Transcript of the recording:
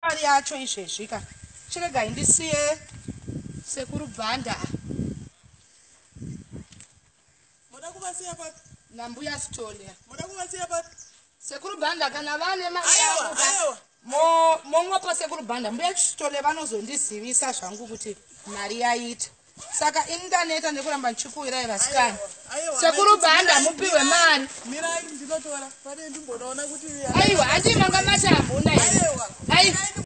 mari yacho izvezvika. Chirega indisiye Sekuru Banda. Moda kuvasiya papi? Na Mbuya Sithole. Moda kuvasiya papi? Sekuru Banda kana vane mari Aiwa, aiwa. Mongopa Sekuru Banda. Mbuya Sithole vanozondizivisa zvangu kuti mari yaita. Saka indaneta nekuramba nchikuira vasikana. Sekuru Banda mupiwe mari. Mirai ndinotora. Pane ndimbonaona kuti aiwa andi manga matambo na aiwa.